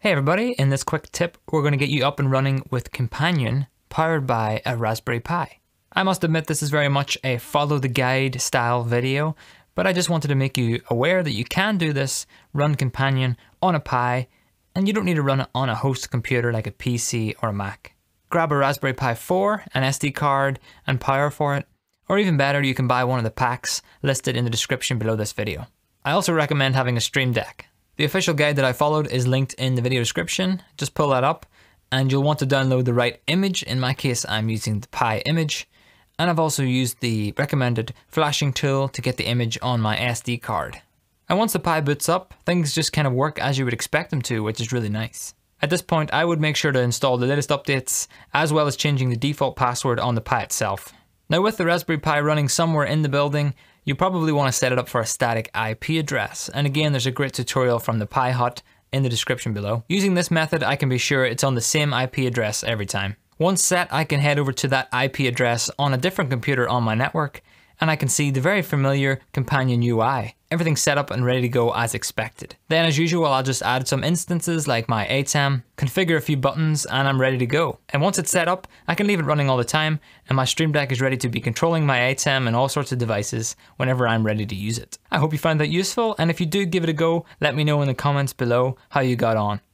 Hey everybody, in this quick tip, we're going to get you up and running with Companion powered by a Raspberry Pi. I must admit this is very much a follow the guide style video, but I just wanted to make you aware that you can do this, run Companion on a Pi, and you don't need to run it on a host computer like a PC or a Mac. Grab a Raspberry Pi 4, an SD card, and power for it, or even better, you can buy one of the packs listed in the description below this video. I also recommend having a Stream Deck. The official guide that I followed is linked in the video description. Just pull that up and you'll want to download the right image. In my case, I'm using the Pi image, and I've also used the recommended flashing tool to get the image on my SD card. And once the Pi boots up, things just kind of work as you would expect them to, which is really nice. At this point, I would make sure to install the latest updates, as well as changing the default password on the Pi itself. Now with the Raspberry Pi running somewhere in the building, you probably want to set it up for a static IP address. And again, there's a great tutorial from the Pi Hut in the description below. Using this method, I can be sure it's on the same IP address every time. Once set, I can head over to that IP address on a different computer on my network, and I can see the very familiar Companion UI. Everything's set up and ready to go as expected. Then as usual, I'll just add some instances like my ATEM, configure a few buttons, and I'm ready to go. And once it's set up, I can leave it running all the time, and my Stream Deck is ready to be controlling my ATEM and all sorts of devices whenever I'm ready to use it. I hope you found that useful, and if you do give it a go, let me know in the comments below how you got on.